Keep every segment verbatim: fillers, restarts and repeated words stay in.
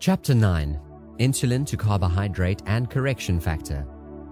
Chapter nine. Insulin to Carbohydrate and Correction Factor.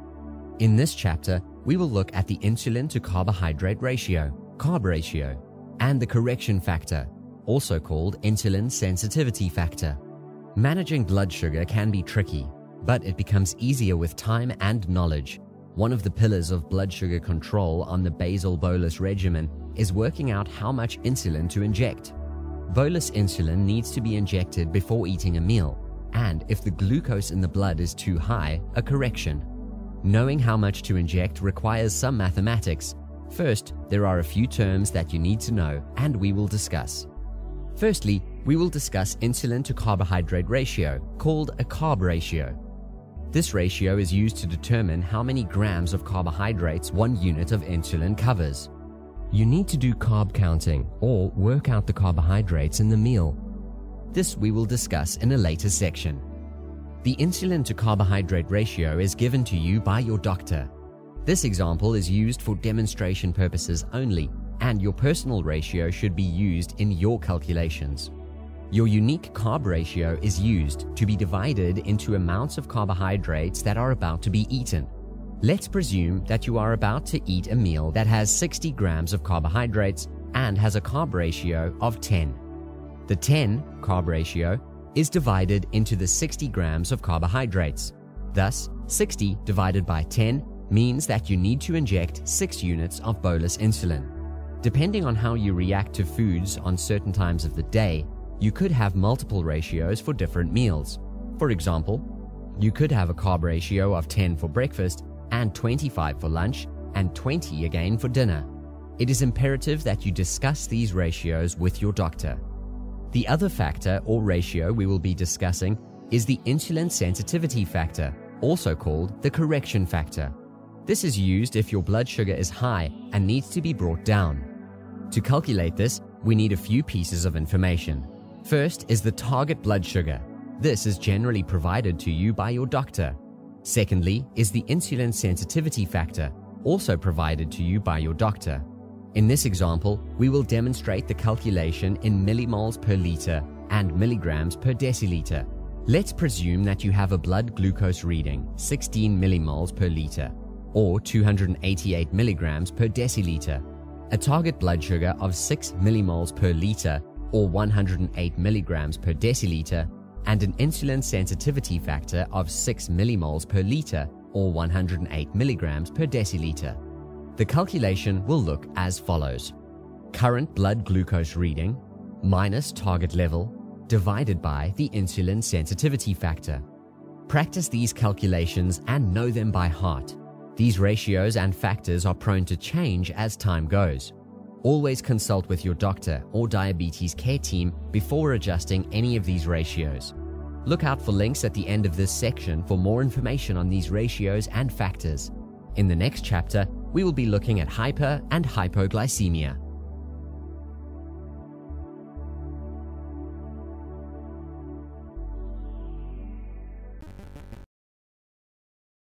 In this chapter, we will look at the insulin to carbohydrate ratio, Carb ratio, and the correction factor, also called insulin sensitivity factor. Managing blood sugar can be tricky, but it becomes easier with time and knowledge. One of the pillars of blood sugar control on the basal bolus regimen is working out how much insulin to inject. Bolus insulin needs to be injected before eating a meal, and if the glucose in the blood is too high, a correction. Knowing how much to inject requires some mathematics. First, there are a few terms that you need to know, and we will discuss. Firstly, we will discuss insulin to carbohydrate ratio, called a Carb ratio. This ratio is used to determine how many grams of carbohydrates one unit of insulin covers. You need to do carb counting or work out the carbohydrates in the meal. This we will discuss in a later section. The insulin to carbohydrate ratio is given to you by your doctor. This example is used for demonstration purposes only, and your personal ratio should be used in your calculations. Your unique carb ratio is used to be divided into amounts of carbohydrates that are about to be eaten. Let's presume that you are about to eat a meal that has sixty grams of carbohydrates and has a carb ratio of ten. The ten carb ratio is divided into the sixty grams of carbohydrates. Thus, sixty divided by ten means that you need to inject six units of bolus insulin. Depending on how you react to foods on certain times of the day, you could have multiple ratios for different meals. For example, you could have a carb ratio of ten for breakfast and twenty-five for lunch and twenty again for dinner. It is imperative that you discuss these ratios with your doctor. The other factor or ratio we will be discussing is the insulin sensitivity factor, also called the correction factor. This is used if your blood sugar is high and needs to be brought down. To calculate this, we need a few pieces of information. First is the target blood sugar. This is generally provided to you by your doctor. Secondly is the insulin sensitivity factor, also provided to you by your doctor. In this example, we will demonstrate the calculation in millimoles per liter and milligrams per deciliter. Let's presume that you have a blood glucose reading sixteen millimoles per liter, or two hundred eighty-eight milligrams per deciliter, a target blood sugar of six millimoles per liter, or one hundred eight milligrams per deciliter, and an insulin sensitivity factor of six millimoles per liter, or one hundred eight milligrams per deciliter. The calculation will look as follows. Current blood glucose reading minus target level divided by the insulin sensitivity factor. Practice these calculations and know them by heart. These ratios and factors are prone to change as time goes. Always consult with your doctor or diabetes care team before adjusting any of these ratios. Look out for links at the end of this section for more information on these ratios and factors. In the next chapter, we will be looking at hyper and hypoglycemia.